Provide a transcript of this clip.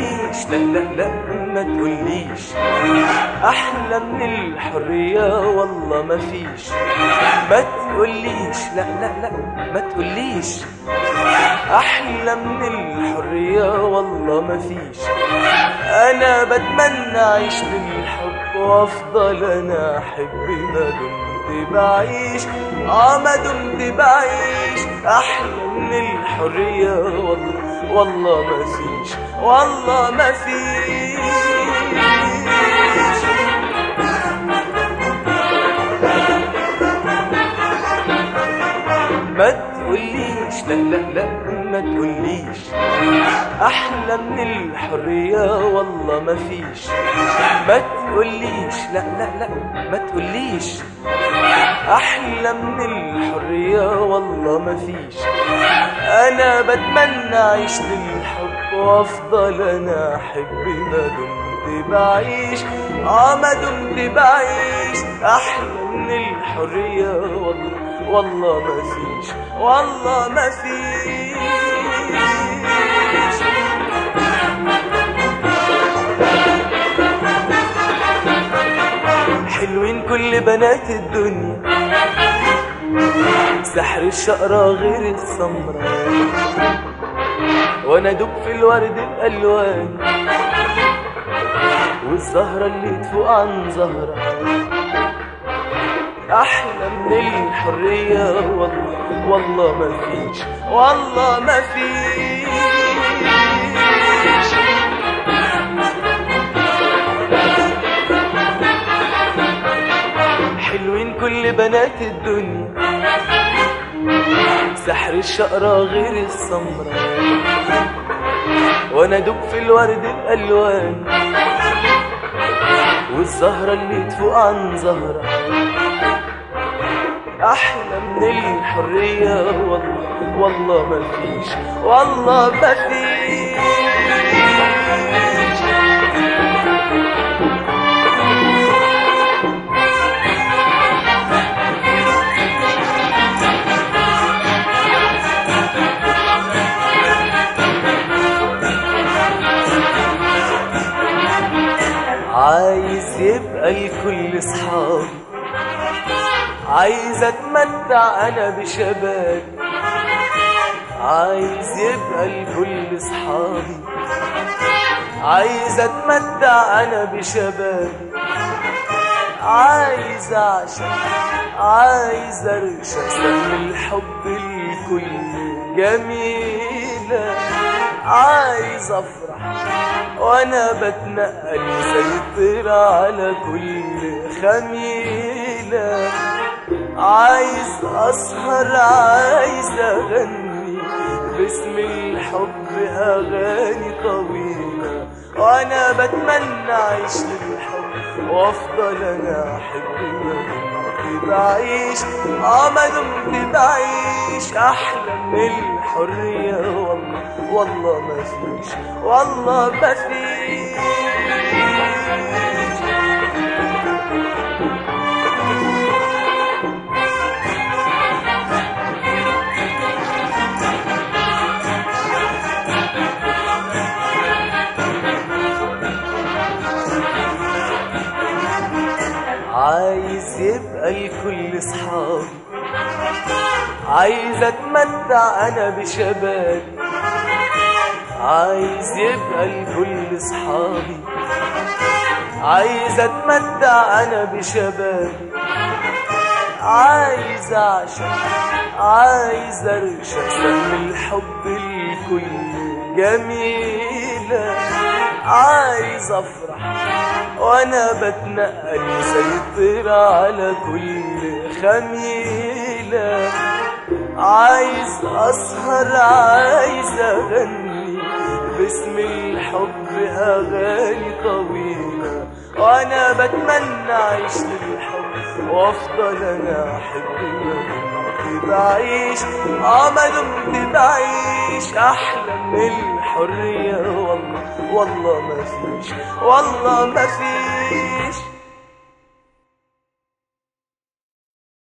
تقوليش لا لا لا ما تقوليش احلى من الحرية والله ما فيش. ما تقوليش لا لا لا ما تقوليش احلى من الحرية والله ما فيش. انا بتمنى اعيش بالحب وافضل انا احب ما دمت بعيش. ما دمت بعيش احلى من الحرية والله ما فيش والله ما فيش. ما تقوليش لا لا لا ما تقوليش احلى من الحرية والله ما فيش. ما تقوليش لا لا لا ما تقوليش احلى من الحرية والله ما فيش. انا بتمنى اعيش للحب وافضل انا احب ما دمت بعيش. ما دمت بعيش احلى من الحرية والله ما فيش والله ما فيش. حلوين كل بنات الدنيا، سحر الشقرة غير السمرة، وانا دوب في الورد الالوان والزهرة اللي تفوق عن زهرة. احلى من الحرية والله ما فيش والله ما فيش. حلوين كل بنات الدنيا، سحر الشقرة غير السمرة، وانا دوب في الورد الالوان والزهرة اللي تفوق عن زهرة. احلى من الحرية والله ما فيش والله ما فيش. عايز يبقى الكل صحابي، عايز اتمتع انا بشبابي. عايز يبقى الكل صحابي، عايز اتمتع انا بشبابي. عايز اعشق عايز ارشق سهم الحب الكل جميلة. عايز افرح وانا بتنقل سيطر على كل خميلة. عايز اسهر عايز اغني باسم الحب اغاني طويلة، وانا بتمنى اعيش للحب وافضل انا احب ما دمت بعيش. ما دمت بعيش احلى من الحرية والله ما فيش والله ما فيش. عايز يبقى الكل صحابي، عايز اتمتع انا بشبابي. عايز يبقى الكل صحابي، عايز اتمتع انا بشبابي. عايز اعشق عايز ارشق سهم الحب الكل جميلة. عايز افرح وانا بتنقل سيطر على كل خميلة. عايز اسهر عايز اغني باسم الحب اغاني طويلة، وانا بتمنى اعيش للحب وافضل انا احب ما دمت بعيش. ما دمت بعيش احلى من الحرية والله ما فيش والله ما فيش.